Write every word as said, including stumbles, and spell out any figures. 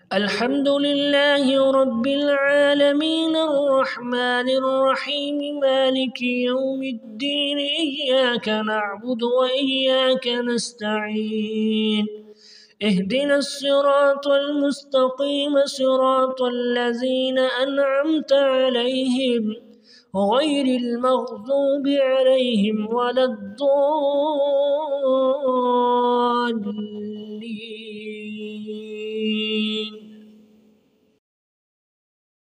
الحمد لله رب العالمين الرحمن الرحيم مالك يوم الدين إياك نعبد وإياك نستعين اهدنا الصراط المستقيم صراط الذين أنعمت عليهم غير المغضوب عليهم ولا الضالين.